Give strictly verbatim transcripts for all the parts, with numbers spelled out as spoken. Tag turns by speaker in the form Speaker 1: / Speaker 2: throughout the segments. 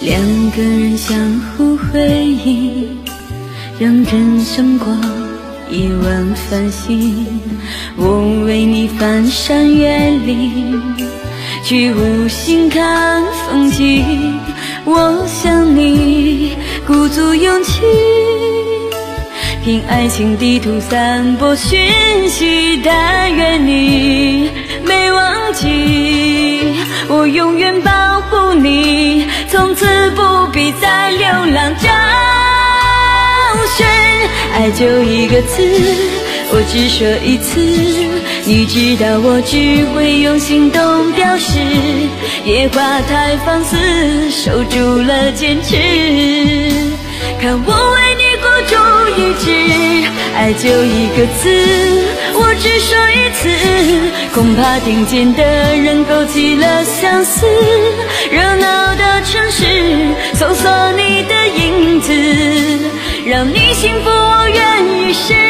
Speaker 1: 两个人相互回应，让人生过一晚繁星。我为你翻山越岭，去无心看风景。我想你鼓足勇气，凭爱情地图散播讯息。但愿你没忘记，我永远保护你，从此不必再流浪找寻。爱就一个字，我只说一次，你知道我只会用行动表示。野花太放肆，守住了坚持，看我为你孤注一掷。爱就一个字，我只说一次，恐怕听见的人勾起了相思。热闹的城市，搜索你的影子，让你幸福我愿与世。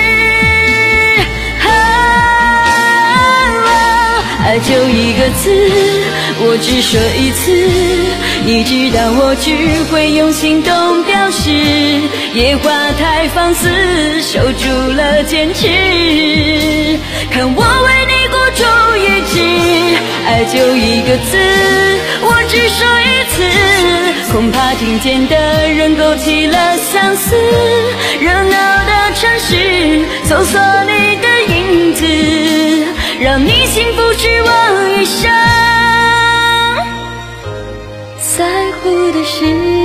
Speaker 1: 爱就一个字，我只说一次，你知道我只会用行动表示。野花太放肆，守住了坚持，看我为你孤注一掷。爱就一个字，我只说一次，恐怕听见的人勾起了相思。热闹的城市，搜索你的影子，让你幸福指望一生。在乎的是